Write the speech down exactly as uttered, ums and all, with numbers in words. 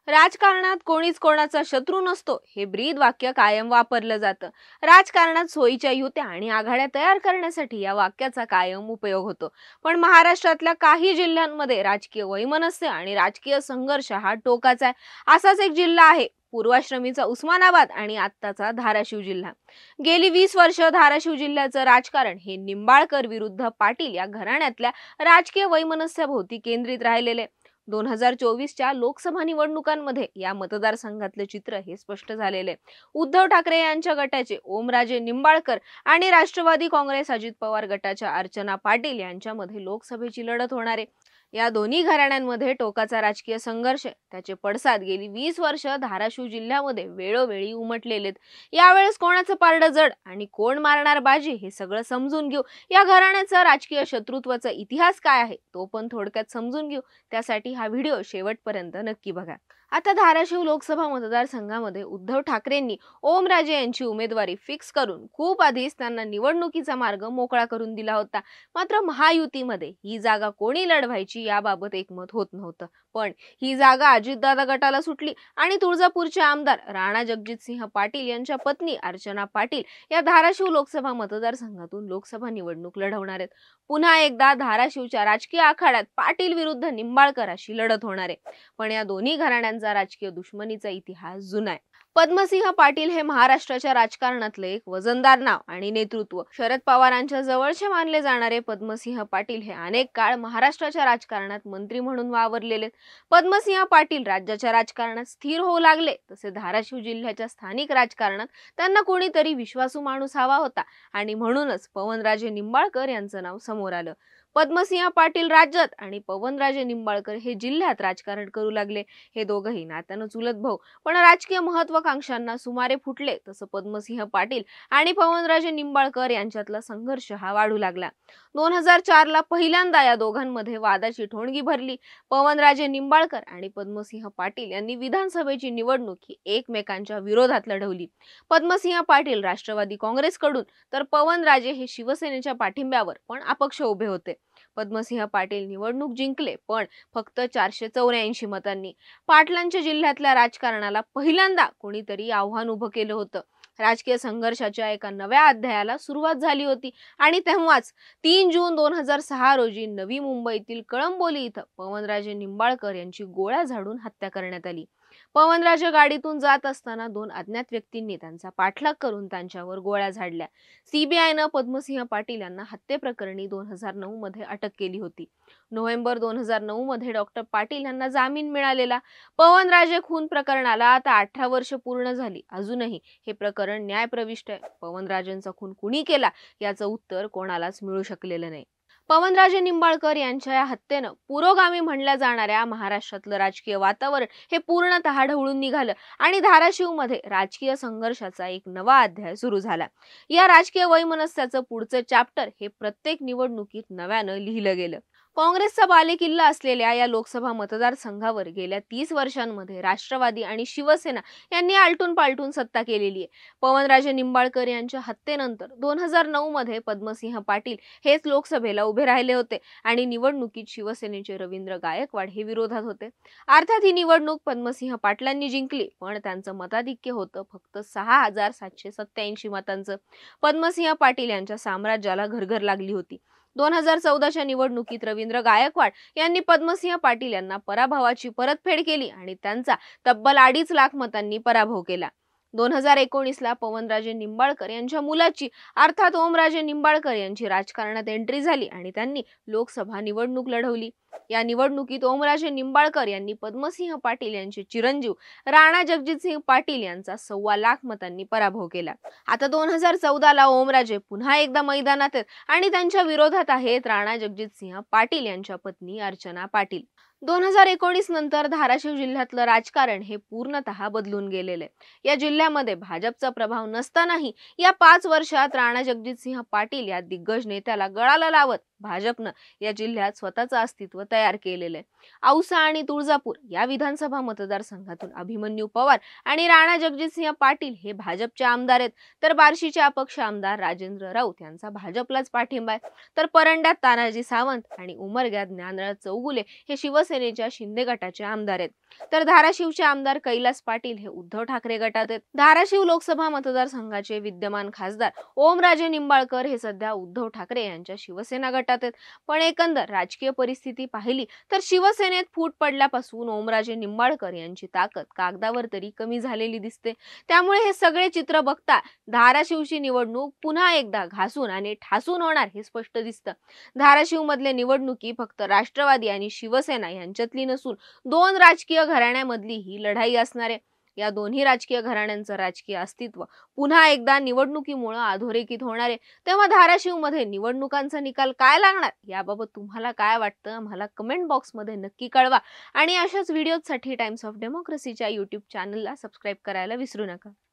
राजकारणात कोणीच कोणाचा शत्रू नसतो हे ब्रीद वाक्य कायम वापरलं जातं। राजकारणात सोयीच्या युत्या आणि आघाड्या तयार करण्यासाठी या वाक्याचा कायम उपयोग होतो। पण महाराष्ट्रातल्या काही जिल्ह्यांमध्ये राजकीय वैमनस्य आणि राजकीय संघर्ष हा टोकाचा आहे। असाच एक जिल्हा आहे पूर्वाश्रमीचा उस्मानाबाद आणि आत्ताचा धाराशिव जिल्हा। गेली वीस वर्ष धाराशिव जिल्ह्याचं राजकारण हे निंबाळकर विरुद्ध पाटील या घराण्यातल्या राजकीय वैमनस्याभोवती केंद्रित राहिलेले। दोन हजार चोवीसच्या लोकसभा निवडणुकांमध्ये या मतदारसंघातले चित्र हे स्पष्ट झालेले। उद्धव ठाकरे यांच्या गटाचे ओमराजे निंबाळकर आणि राष्ट्रवादी काँग्रेस अजित पवार गटाच्या अर्चना पाटील यांच्यामध्ये लोकसभेची लढत होणार आहे। या दोन्ही घराण्यांमध्ये टोकाचा राजकीय संघर्ष त्याचे पडसाद गेली वीस वर्ष धाराशिव जिल्ह्यामध्ये वेळोवेळी उमटलेले। यावेळेस कोणाचं पारडं जड आणि कोण मारणार बाजी हे सगळं समजून घेऊ। या घराण्याचा राजकीय शत्रुत्वाचा इतिहास काय आहे तो पण थोडक्यात समजून घेऊ। त्यासाठी हा व्हिडिओ शेवटपर्यंत नक्की बघा। आता धाराशिव लोकसभा मतदारसंघामध्ये उद्धव ठाकरेंनी ओमराजे यांची उमेदवारी फिक्स करून खूप आधीच त्यांना निवडणुकीचा मार्ग मोकळा करून दिला होता। मात्र महायुतीमध्ये ही जागा कोणी लढवायची याबाबत एकमत होत नव्हतं। पण ही जागा अजितदादा गटाला सुटली आणि तुळजापूरचे आमदार राणा जगजितसिंह पाटील यांच्या पत्नी अर्चना पाटील या धाराशिव लोकसभा मतदारसंघातून लोकसभा निवडणूक लढवणार आहेत। पुन्हा एकदा धाराशिवच्या राजकीय आखाड्यात पाटील विरुद्ध निंबाळकर अशी लढत होणार आहे। पण या दोन्ही घराण्यांचा राजकीय दुश्मनीचा इतिहास जुना आहे। पद्मसिंह पाटील हे महाराष्ट्राच्या राजकारणातले एक वजनदार नाव आणि नेतृत्व। शरद पवारांच्या जवळचे मानले जाणारे पद्मसिंह पाटील हे अनेक काळ महाराष्ट्राच्या राजकारणात मंत्री म्हणून वावरलेले। पद्मसिंह पाटील राज्याच्या राजकारणात स्थिर होऊ लागले तसे धाराशिव जिल्ह्याच्या स्थानिक राजकारणात त्यांना कोणीतरी विश्वासू माणूस हवा होता आणि म्हणूनच पवनराजे निंबाळकर यांचं नाव समोर आलं। पद्मसिंह पाटील राज्यात आणि पवनराजे निंबाळकर हे जिल्ह्यात राजकारण करू लागले। हे दोघंही नात्यानं चुलत भाऊ पण राजकीय महत्वाकांक्षांना सुमारे फुटले तसं पद्मसिंह पाटील आणि पवनराजे निंबाळकर यांच्यातला संघर्ष हा वाढू लागला। दोन हजार चार ला पहिल्यांदा या दोघांमध्ये वादाची ठोणगी भरली। पवनराजे निंबाळकर आणि पद्मसिंह पाटील यांनी विधानसभेची निवडणूक ही एकमेकांच्या विरोधात लढवली। पद्मसिंह पाटील राष्ट्रवादी काँग्रेसकडून तर पवनराजे हे शिवसेनेच्या पाठिंब्यावर पण अपक्ष उभे होते। पद्मसिंह पाटील निवडणूक जिंकले पण फक्त चारशे चौऱ्याऐंशी मतांनी। पाटलांच्या जिल्ह्यातल्या राजकारणाला पहिल्यांदा कोणीतरी आव्हान उभं केलं होतं। राजकीय संघर्षाच्या एका नव्या अध्यायाला सुरुवात झाली होती आणि तेव्हाच तीन जून दोन हजार सहा रोजी नवी मुंबईतील कळंबोली इथं पवनराजे निंबाळकर यांची गोळ्या झाडून हत्या करण्यात आली। पवनराजे गाडीतून जात असताना दोन अज्ञात व्यक्तींनी त्यांचा पाठलाग करून त्यांच्यावर गोळ्या झाडल्या। सीबीआयनं पद्मसिंह पाटील यांना हत्येप्रकरणी दोन हजार नऊ मध्ये अटक केली होती। नोव्हेंबर दोन हजार नऊ मध्ये डॉक्टर पाटील यांना जामीन मिळालेला। पवनराजे खून प्रकरणाला आता अठरा वर्ष पूर्ण झाली। अजूनही हे प्रकरण न्यायप्रविष्ट आहे। पवनराजेंचा खून कुणी केला याचं उत्तर कोणालाच मिळू शकलेलं नाही। पवनराजे निंबाळकर यांच्या या हत्येनं पुरोगामी म्हणल्या जाणाऱ्या महाराष्ट्रातलं राजकीय वातावरण हे पूर्णतः ढवळून निघालं आणि धाराशिवमध्ये राजकीय संघर्षाचा एक नवा अध्याय सुरू झाला। या राजकीय वैमनस्याचं पुढचं चॅप्टर हे प्रत्येक निवडणुकीत नव्यानं लिहिलं गेलं। काँग्रेसचा बालेकिल्ला असलेल्या या लोकसभा मतदारसंघावर गेल्या तीस वर्षांमध्ये राष्ट्रवादी आणि शिवसेना यांनी आलटून पालटून सत्ता केलेली आहे। पवनराजे निंबाळकर यांच्या हत्येनंतर दोन हजार नऊ मध्ये पद्मसिंह पाटील हेच लोकसभेला उभे राहिले होते आणि निवडणुकीत शिवसेनेचे रवींद्र गायकवाड हे विरोधात होते। अर्थात ही निवडणूक पद्मसिंह पाटलांनी जिंकली पण त्यांचं मताधिक्य होतं फक्त सहा हजार सातशे सत्याऐंशी मतांचं। पद्मसिंह पाटील यांच्या साम्राज्याला घरघर लागली होती। दोन हजार चौदाच्या निवडणुकीत रवींद्र गायकवाड यांनी पद्मसिंह पाटील यांना पराभवाची परतफेड केली आणि त्यांचा तब्बल अडीच लाख मतांनी पराभव केला। दोन हजार एकोणीस ला पवनराजे निंबाळकर यांच्या मुलाची अर्थात ओमराजे निंबाळकर यांची राजकारणात एंट्री झाली आणि त्यांनी लोकसभा निवडणूक लढवली। या निवडणुकीत ओमराजे निंबाळकर यांनी पद्मसिंह पाटील यांचे चिरंजीव राणा जगजितसिंह पाटील यांचा सव्वा लाख मतांनी पराभव केला। आता दोन हजार चौदा ला ओमराजे पुन्हा एकदा मैदानात आहेत आणि त्यांच्या विरोधात आहेत राणा जगजितसिंह पाटील यांच्या पत्नी अर्चना पाटील। दोन हजार एकोणीस नंतर धाराशिव जिल्ह्यातलं राजकारण हे पूर्णतः बदलून गेलेले। या जिल्ह्यामध्ये भाजपचा प्रभाव नसतानाही या पाच वर्षात राणा जगजितसिंह पाटील या दिग्गज नेत्याला गळाला लावत भाजपनं या जिल्ह्यात स्वतःचं अस्तित्व तयार केलेलं आहे। औसा आणि तुळजापूर या विधानसभा मतदारसंघातून अभिमन्यू पवार आणि राणा जगजितसिंह पाटील हे भाजपचे आमदार आहेत, तर बार्शीचे अपक्ष आमदार राजेंद्र राऊत यांचा भाजपलाच पाठिंबा आहे। तर परंड्यात तानाजी सावंत आणि उमरग्यात ज्ञानराज चौगुले हे शिवसेनेच्या शिंदे गटाचे आमदार आहेत, तर धाराशिवचे आमदार कैलास पाटील हे उद्धव ठाकरे गटात आहेत। धाराशिव लोकसभा मतदारसंघाचे विद्यमान खासदार ओमराजे निंबाळकर हे सध्या उद्धव ठाकरे यांच्या शिवसेना गटात आहेत। पण एकंदर राजकीय परिस्थिती पाहिली तर शिवसेनेत फूट पडल्यापासून ओमराजे निंबाळकर यांची ताकद कागदावर तरी कमी झालेली दिसते। त्यामुळे हे सगळे चित्र बघता धाराशिवची निवडणूक पुन्हा एकदा घासून आणि ठासून होणार हे स्पष्ट दिसतं। धाराशिव मधले निवडणुकी फक्त राष्ट्रवादी आणि शिवसेना यांच्यातली नसून दोन राजकीय घराण्यांमधली ही लढाई असणार आहे। या दोन्ही राजकीय घराण्यांचं राजकीय अस्तित्व पुन्हा एकदा निवडणुकीमुळे अधोरेखित होणार आहे। तेव्हा धाराशिवमध्ये निवडणुकांचा निकाल काय लागणार याबाबत तुम्हाला काय वाटतं मला कमेंट बॉक्समध्ये नक्की कळवा आणि अशाच व्हिडिओसाठी टाइम्स ऑफ डेमोक्रेसीच्या यूट्यूब चॅनलला सबस्क्राईब करायला विसरू नका।